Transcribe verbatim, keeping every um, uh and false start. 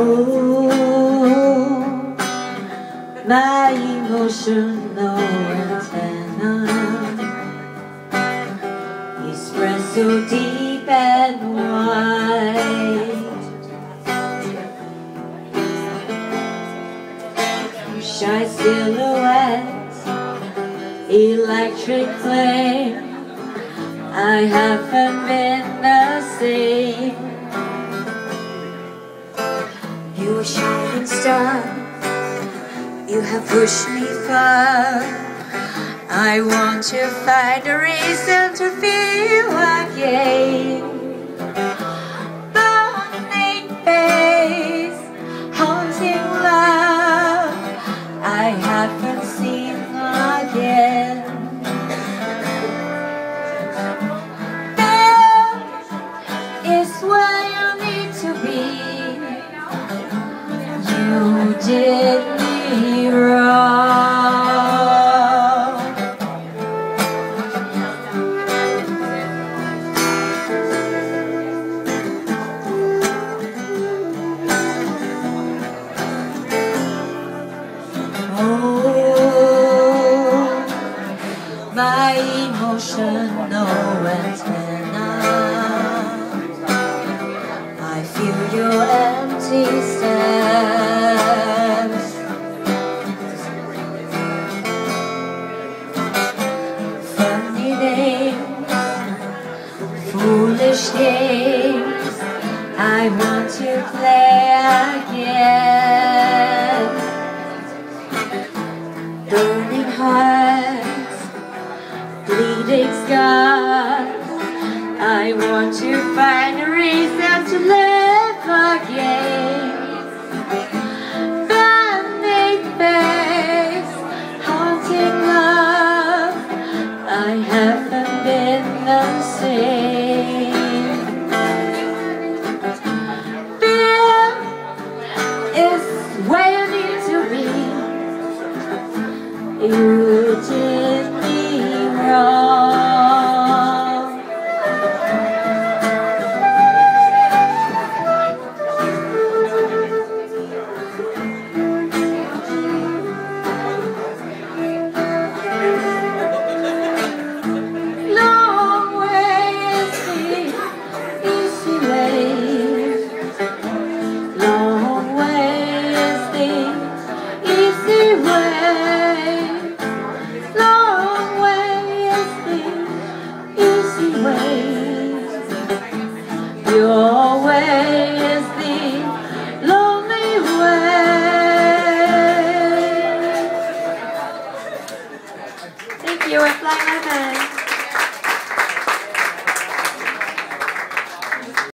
Oh, my emotional antenna is spread so deep and wide. Shy silhouettes, electric flame, I haven't been the same. You a shining star, you have pushed me far. I want to find a reason to feel again. Burning face, haunting love, I haven't seen again. There is where you need to be. You did me wrong. Oh, my emotional antenna, I feel your empty stairs. Funny names, foolish games, I want to play again. Burning hearts, bleeding scars, I want to find a reason to live again. Burning face, haunting love, I haven't been the same. Fear is where you need to be. You did me wrong. Long way is the easy way. Long way is the easy way. Long way is the easy way. Your way is the lonely way. Thank you, we're flying my bag.